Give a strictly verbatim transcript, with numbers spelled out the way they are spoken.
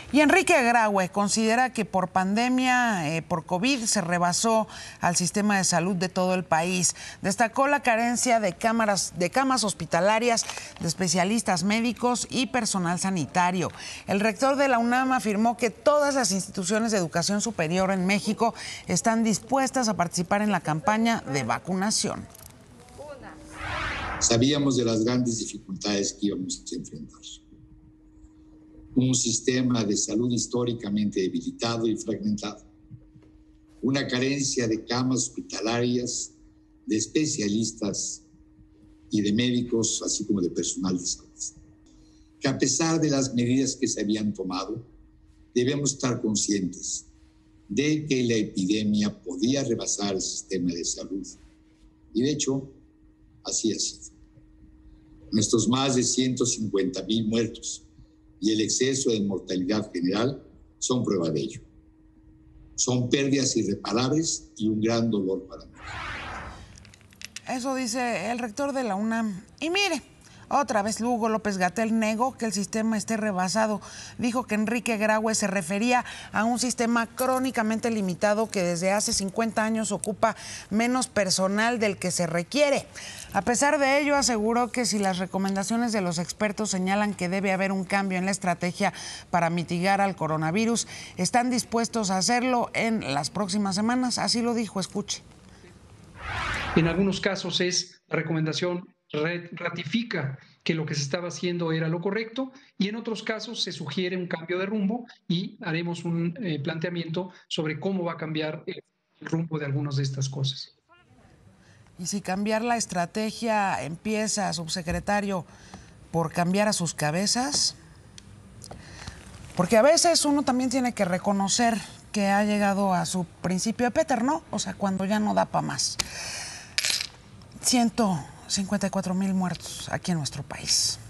Y Enrique Graue considera que por pandemia, eh, por COVID, se rebasó al sistema de salud de todo el país. Destacó la carencia de, cámaras, de camas hospitalarias, de especialistas médicos y personal sanitario. El rector de la UNAM afirmó que todas las instituciones de educación superior en México están dispuestas a participar en la campaña de vacunación. Sabíamos de las grandes dificultades que íbamos a enfrentar. Un sistema de salud históricamente debilitado y fragmentado, una carencia de camas hospitalarias, de especialistas y de médicos, así como de personal de salud. Que a pesar de las medidas que se habían tomado, debemos estar conscientes de que la epidemia podía rebasar el sistema de salud. Y de hecho, así ha sido. Nuestros más de ciento cincuenta mil muertos y el exceso de mortalidad general son prueba de ello. Son pérdidas irreparables y un gran dolor para mí. Eso dice el rector de la UNAM. Y mire, otra vez Hugo López-Gatell negó que el sistema esté rebasado. Dijo que Enrique Graue se refería a un sistema crónicamente limitado que desde hace cincuenta años ocupa menos personal del que se requiere. A pesar de ello, aseguró que si las recomendaciones de los expertos señalan que debe haber un cambio en la estrategia para mitigar al coronavirus, están dispuestos a hacerlo en las próximas semanas. Así lo dijo, escuche. En algunos casos es la recomendación ratifica que lo que se estaba haciendo era lo correcto y en otros casos se sugiere un cambio de rumbo y haremos un eh, planteamiento sobre cómo va a cambiar el rumbo de algunas de estas cosas. Y si cambiar la estrategia empieza, subsecretario, por cambiar a sus cabezas, porque a veces uno también tiene que reconocer que ha llegado a su principio de Peter, ¿no? O sea, cuando ya no da para más. ciento cincuenta y cuatro mil muertos aquí en nuestro país.